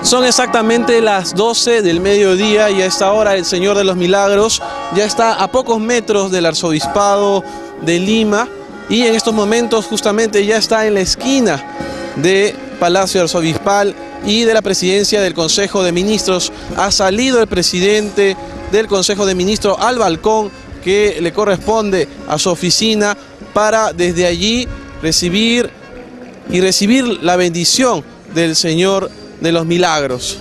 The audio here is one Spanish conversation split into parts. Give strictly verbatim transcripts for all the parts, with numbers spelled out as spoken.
Son exactamente las doce del mediodía y a esta hora el Señor de los Milagros ya está a pocos metros del Arzobispado de Lima y en estos momentos justamente ya está en la esquina de Palacio Arzobispal y de la presidencia del Consejo de Ministros. Ha salido el presidente del Consejo de Ministros al balcón que le corresponde a su oficina para desde allí recibir y recibir la bendición del Señor de los Milagros.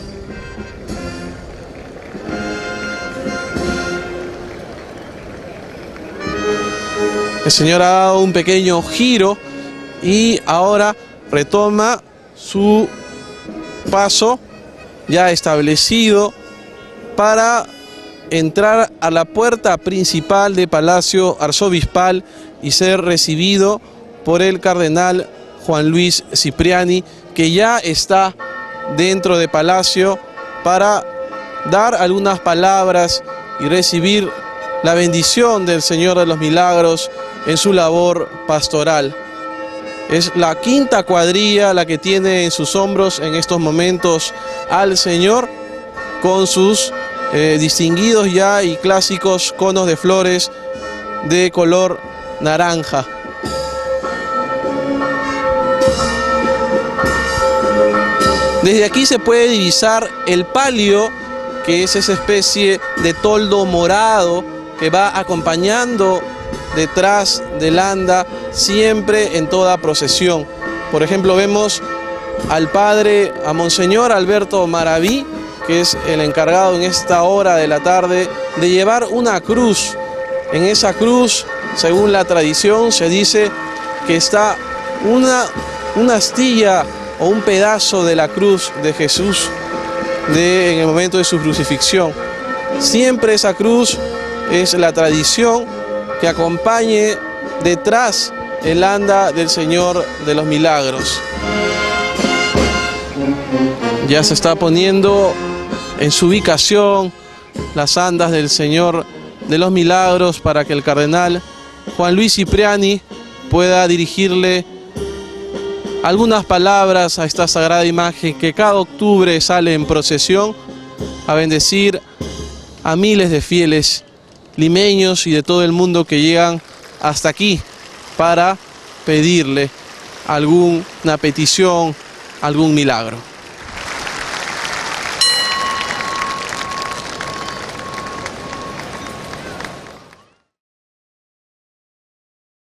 El Señor ha dado un pequeño giro y ahora retoma su paso ya establecido para entrar a la puerta principal de Palacio Arzobispal y ser recibido por el cardenal Juan Luis Cipriani, que ya está dentro de Palacio para dar algunas palabras y recibir la bendición del Señor de los Milagros en su labor pastoral. Es la quinta cuadrilla la que tiene en sus hombros en estos momentos al Señor, con sus eh, distinguidos ya y clásicos conos de flores de color naranja. Desde aquí se puede divisar el palio, que es esa especie de toldo morado que va acompañando detrás del anda siempre en toda procesión. Por ejemplo, vemos al padre, a Monseñor Alberto Maraví, que es el encargado en esta hora de la tarde de llevar una cruz. En esa cruz, según la tradición, se dice que está una, una astilla o un pedazo de la cruz de Jesús de, en el momento de su crucifixión. Siempre esa cruz es la tradición que acompañe detrás el anda del Señor de los Milagros. Ya se está poniendo en su ubicación las andas del Señor de los Milagros para que el cardenal Juan Luis Cipriani pueda dirigirle algunas palabras a esta sagrada imagen que cada octubre sale en procesión a bendecir a miles de fieles limeños y de todo el mundo que llegan hasta aquí para pedirle alguna petición, algún milagro.